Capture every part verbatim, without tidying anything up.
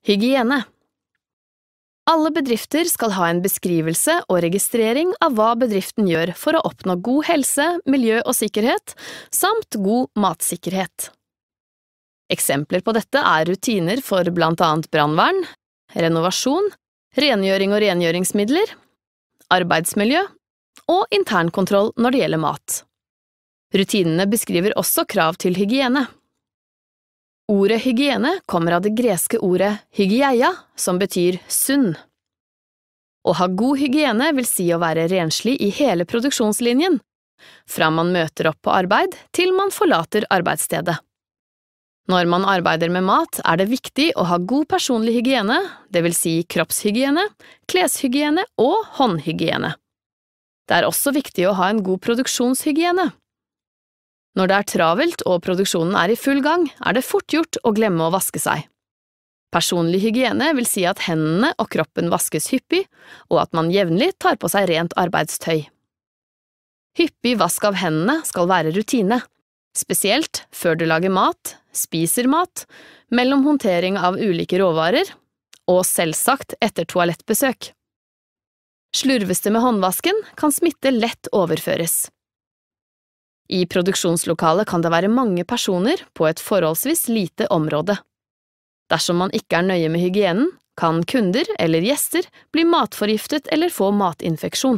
Hygiene. Alle bedrifter skal ha en beskrivelse og registrering av hva bedriften gjør for å oppnå god helse, miljø og sikkerhet, samt god matsikkerhet. Eksempler på dette er rutiner for blant annet brannvern, renovasjon, rengjøring og rengjøringsmidler, arbeidsmiljø og internkontroll når det gjelder mat. Rutinene beskriver også krav til hygiene. Ordet hygiene kommer av det greske ordet hygieia, som betyr sunn. Å ha god hygiene vil si å være renslig i hele produksjonslinjen, fra man møter opp på arbeid til man forlater arbeidsstedet. Når man arbeider med mat, er det viktig å ha god personlig hygiene, det vil si kroppshygiene, kleshygiene og håndhygiene. Det er også viktig å ha en god produksjonshygiene. Når det er travelt og produksjonen er i full gang, er det fort gjort å glemme å vaske seg. Personlig hygiene vil si at hendene og kroppen vaskes hyppig, og at man jevnlig tar på seg rent arbeidstøy. Hyppig vask av hendene skal være rutine, spesielt før du lager mat, spiser mat, mellom håndtering av ulike råvarer, og selvsagt etter toalettbesøk. Slurves det med håndvasken, kan smitte lett overføres. I produksjonslokalet kan det være mange personer på et forholdsvis lite område. Dersom man ikke er nøye med hygienen, kan kunder eller gjester bli matforgiftet eller få matinfeksjon.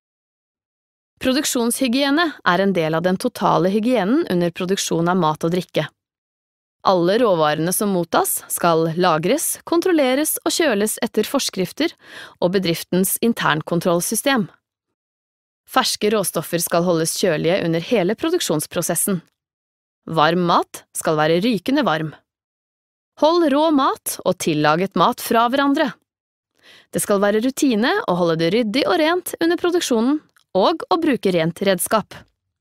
Produksjonshygiene er en del av den totale hygienen under produksjon av mat og drikke. Alle råvarene som mottas skal lagres, kontrolleres og kjøles etter forskrifter og bedriftens internkontrollsystem. Ferske råstoffer skal holdes kjølige under hele produksjonsprosessen. Varm mat skal være rykende varm. Hold rå mat og tillaget mat fra hverandre. Det skal være rutine å holde det ryddig og rent under produksjonen, og å bruke rent redskap.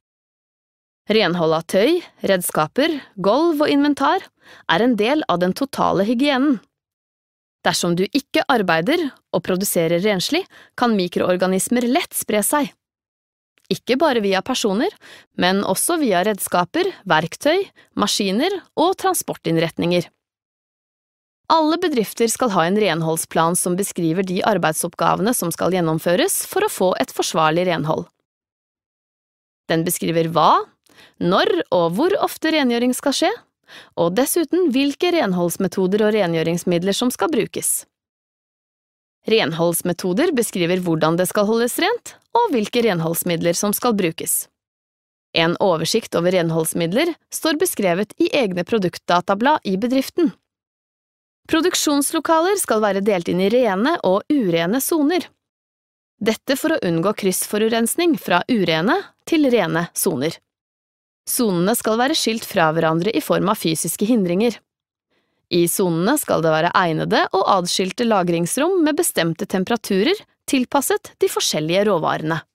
Renhold av tøy, redskaper, gulv og inventar er en del av den totale hygienen. Dersom du ikke arbeider og produserer renslig, kan mikroorganismer lett spre seg. Ikke bare via personer, men også via redskaper, verktøy, maskiner og transportinnretninger. Alle bedrifter skal ha en renholdsplan som beskriver de arbeidsoppgavene som skal gjennomføres for å få et forsvarlig renhold. Den beskriver hva, når og hvor ofte rengjøring skal skje, og dessuten hvilke renholdsmetoder og rengjøringsmidler som skal brukes. Renholdsmetoder beskriver hvordan det skal holdes rent, og hvilke renholdsmidler som skal brukes. En oversikt over renholdsmidler står beskrevet i egne produktdatablad i bedriften. Produksjonslokaler skal være delt inn i rene og urene soner. Dette for å unngå kryssforurensning fra urene til rene soner. Sonene skal være skilt fra hverandre i form av fysiske hindringer. I sonene skal det være egnede og adskilte lagringsrom med bestemte temperaturer tilpasset de forskjellige råvarene.